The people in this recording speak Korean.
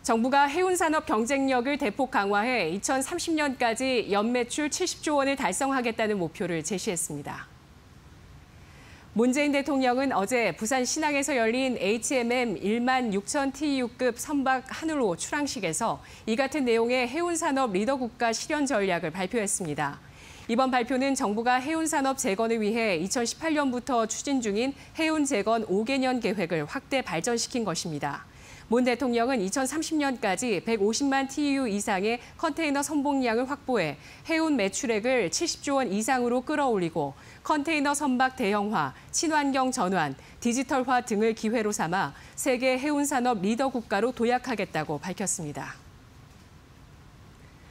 정부가 해운산업 경쟁력을 대폭 강화해 2030년까지 연매출 70조 원을 달성하겠다는 목표를 제시했습니다. 문재인 대통령은 어제 부산 신항에서 열린 HMM 1만 6천 TEU급 선박 한울호 출항식에서 이 같은 내용의 해운산업 리더 국가 실현 전략을 발표했습니다. 이번 발표는 정부가 해운산업 재건을 위해 2018년부터 추진 중인 해운 재건 5개년 계획을 확대 발전시킨 것입니다. 문 대통령은 2030년까지 150만 TEU 이상의 컨테이너 선봉량을 확보해 해운 매출액을 70조 원 이상으로 끌어올리고 컨테이너 선박 대형화, 친환경 전환, 디지털화 등을 기회로 삼아 세계 해운산업 리더 국가로 도약하겠다고 밝혔습니다.